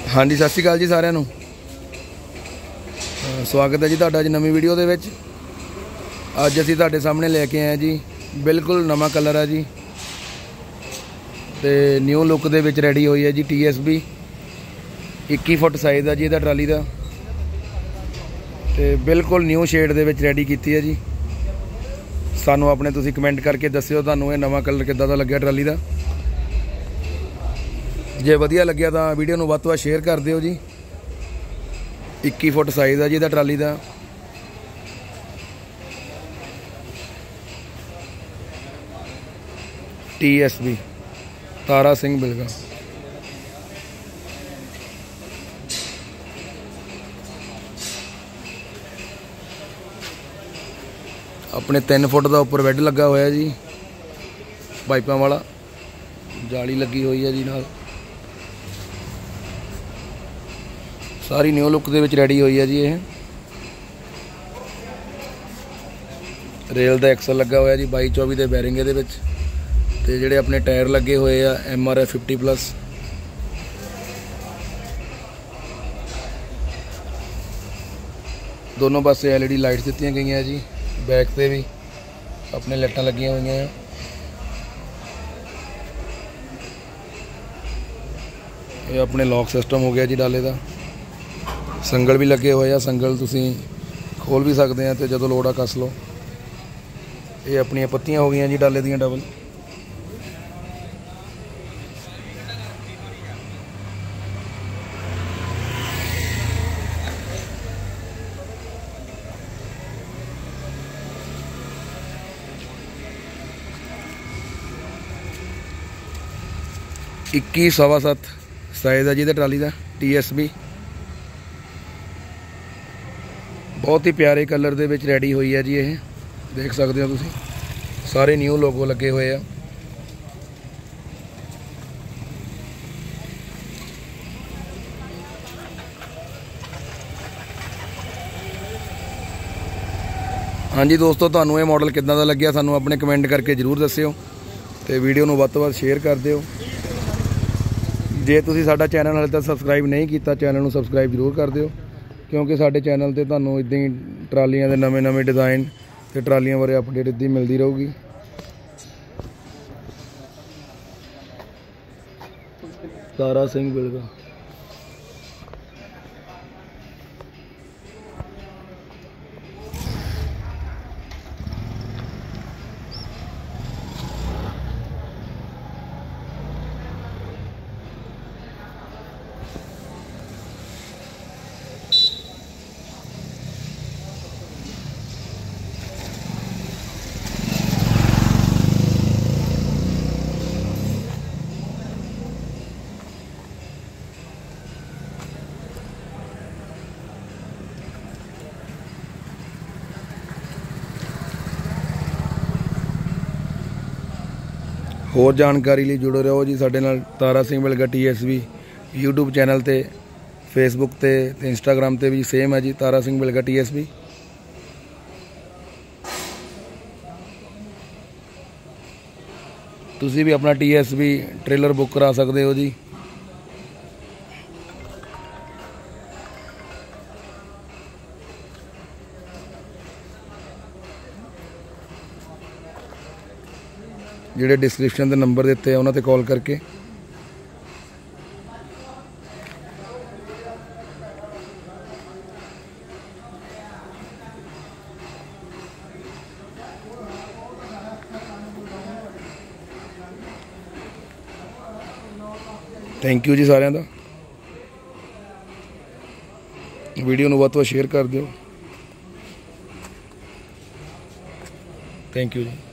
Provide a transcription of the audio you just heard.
हाँ जी, सत श्री अकाल जी सारिਆਂ ਨੂੰ। स्वागत है जी तुहाडा अज नवीं वीडियो दे विच। अज असीं तुहाडे सामने लैके आए जी बिल्कुल नवां कलर है जी ते न्यू लुक दे विच रेडी हुई है जी TSB 21 फुट साइज़ है जी इहदा ट्राली दा ते बिल्कुल न्यू शेड दे विच रेडी कीती है जी। सानू अपने तुसीं कमेंट करके दस्सिओ तुहानूं इह नवां कलर किद्दां दा लग्गिआ ट्राली दा। जे वधिया लग्गिआ तां वीडियो नूं वध तों वध शेयर कर दिओ जी। 21 फुट साइज़ है जी इहदा ट्राली दा। TSB तारा सिंह बिलगा। अपने 3 फुट का उपर बैड लगा हुआ है जी, पाइपों वाला जाली लगी हुई है जी नाल। सारी न्यू लुक दे विच रेडी हुई है जी। ये रेल का एक्सल लगा हुआ जी 22-24 के बैरिंग ये ते जिहड़े अपने टायर लगे हुए आ MRF 50+। दोनों पासे LED लाइट्स दित्तियां गई हैं जी। बैक से भी अपने लाइटां लगियां हुई हैं। ये अपने लॉक सिस्टम हो गया जी डाले का। संगल भी लगे हुए आ, संगल तुसीं खोल भी सकते हैं तो जदों लोड़ आ कस लो। ये अपनी पत्तियां हो गई जी डाले दियां डबल। इक्की 7.25 साइज़ है जी ट्राली का TSB। बहुत ही प्यारे कलर दे विच रेडी हुई है जी। ये देख सकते हो तुसीं, सारे न्यू लोगो लगे हुए हैं। हाँ जी दोस्तों, तुहानूं ये मॉडल किद्दां दा लग्गिआ सानूं अपने कमेंट करके जरूर दस्सिओ ते वीडियो नूं वध तों वध शेयर कर दिओ। जे तुसीं साडा चैनल हाले तक सबसक्राइब नहीं किया, चैनल नूं सबसक्राइब जरूर कर दिओ क्योंकि साडे चैनल ते तुहानूं इदां ही ट्रालियां दे नਵੇਂ डिज़ाइन ते ट्रालियां बारे अपडेट इदां ही मिलती रहूगी। तारा सिंह बिलगा। होर जानकारी लिए जुड़े रहो जी साडे नाल। Tara Singh Bilga TSB YouTube channel ते, फेसबुक ते इंस्टाग्राम ते भी सेम है जी तारा सिंह बिलगा TSB। तुसी भी अपना TSB ट्रेलर बुक करा सकते हो जी। जिहड़े डिस्क्रिप्शन के नंबर दिते उन्हां ते कॉल करके। थैंक यू जी सारिਆਂ ਦਾ। वीडियो ਨੂੰ ਵੱਧ ਤੋਂ ਵੱਧ शेयर कर दिओ। Thank you ji.